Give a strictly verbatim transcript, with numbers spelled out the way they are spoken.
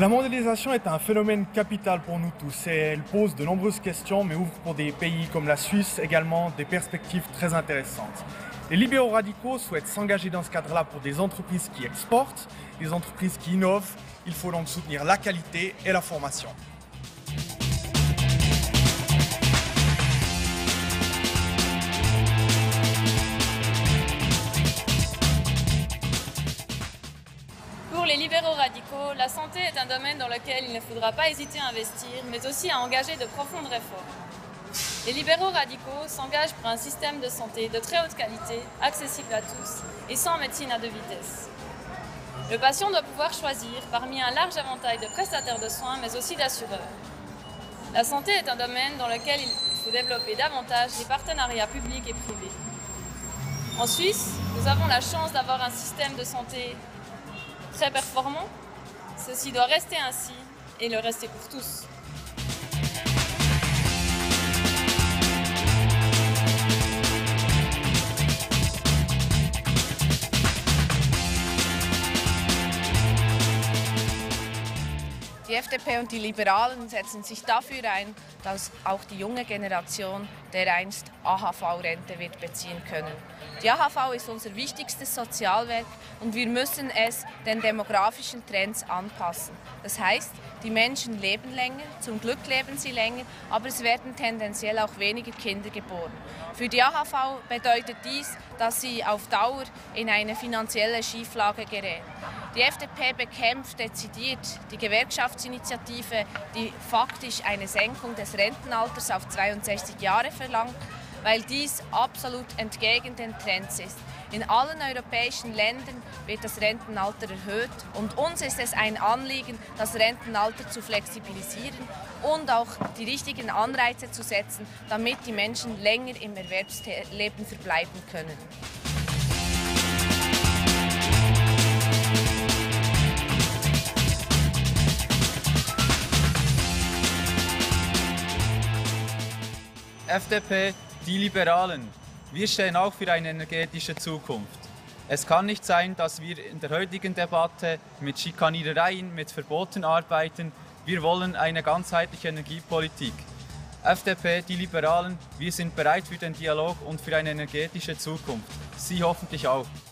La mondialisation est un phénomène capital pour nous tous et elle pose de nombreuses questions mais ouvre pour des pays comme la Suisse également des perspectives très intéressantes. Les libéraux radicaux souhaitent s'engager dans ce cadre-là pour des entreprises qui exportent, des entreprises qui innovent. Il faut donc soutenir la qualité et la formation. Pour les libéraux radicaux, la santé est un domaine dans lequel il ne faudra pas hésiter à investir, mais aussi à engager de profondes réformes. Les libéraux radicaux s'engagent pour un système de santé de très haute qualité, accessible à tous et sans médecine à deux vitesses. Le patient doit pouvoir choisir parmi un large éventail de prestataires de soins, mais aussi d'assureurs. La santé est un domaine dans lequel il faut développer davantage les partenariats publics et privés. En Suisse, nous avons la chance d'avoir un système de santé très performant. Ceci doit rester ainsi et le rester pour tous. Die F D P und die Liberalen setzen sich dafür ein, dass auch die junge Generation dereinst A H V-Rente wird beziehen können. Die A H V ist unser wichtigstes Sozialwerk und wir müssen es den demografischen Trends anpassen. Das heißt, die Menschen leben länger, zum Glück leben sie länger, aber es werden tendenziell auch weniger Kinder geboren. Für die A H V bedeutet dies, dass sie auf Dauer in eine finanzielle Schieflage gerät. Die F D P bekämpft dezidiert die Gewerkschaftsinitiative, die faktisch eine Senkung des Rentenalters auf zweiundsechzig Jahre verlangt, weil dies absolut entgegen den Trends ist. In allen europäischen Ländern wird das Rentenalter erhöht und uns ist es ein Anliegen, das Rentenalter zu flexibilisieren und auch die richtigen Anreize zu setzen, damit die Menschen länger im Erwerbsleben verbleiben können. F D P, die Liberalen. Wir stehen auch für eine energetische Zukunft. Es kann nicht sein, dass wir in der heutigen Debatte mit Schikanierereien, mit Verboten arbeiten. Wir wollen eine ganzheitliche Energiepolitik. F D P, die Liberalen, wir sind bereit für den Dialog und für eine energetische Zukunft. Sie hoffentlich auch.